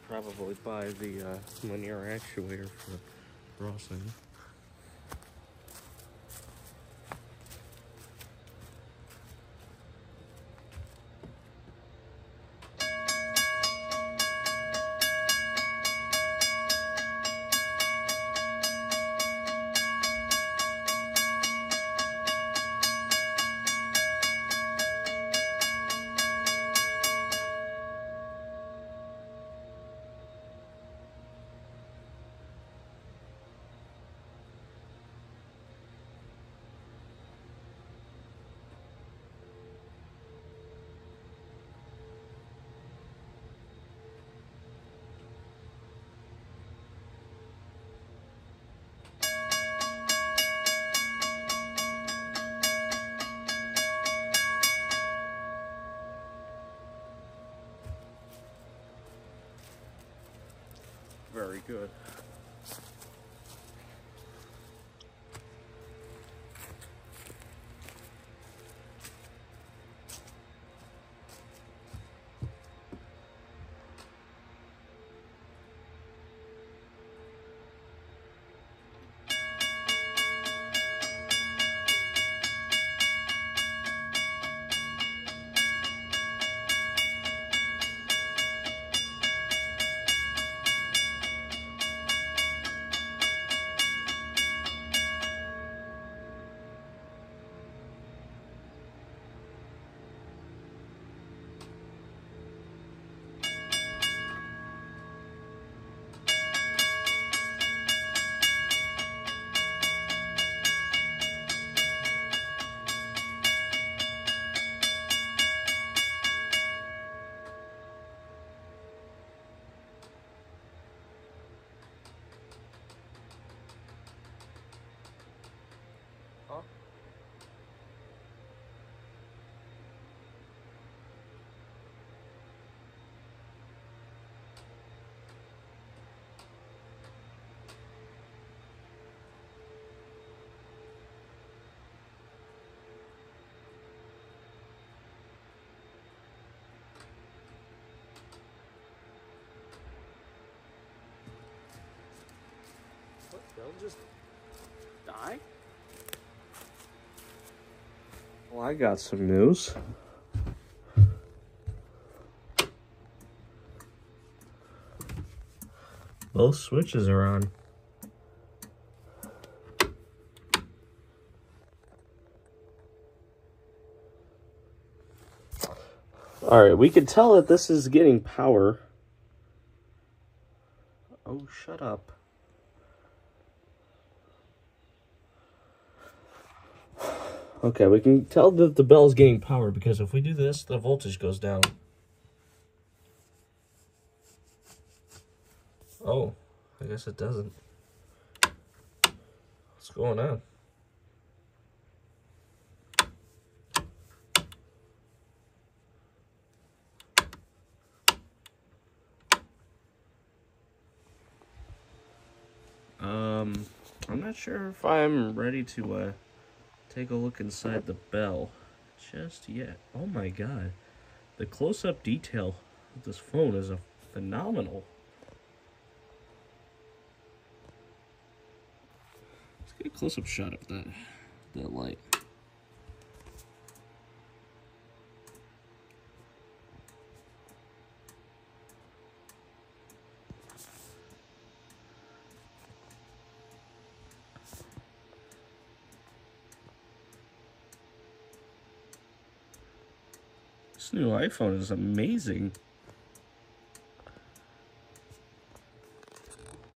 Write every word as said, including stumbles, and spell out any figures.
probably buy the uh, linear actuator for crossing. Very good. Huh? What? They'll just die? Well, I got some news. Both switches are on. All right, we can tell that this is getting power. Oh, shut up. Okay, we can tell that the bell's getting power because if we do this, the voltage goes down. Oh, I guess it doesn't. What's going on? Um, I'm not sure if I'm ready to uh, take a look inside the bell just yet. Oh my god, the close-up detail of this phone is a phenomenal. Let's get a close-up shot of that, that light. This new iPhone is amazing.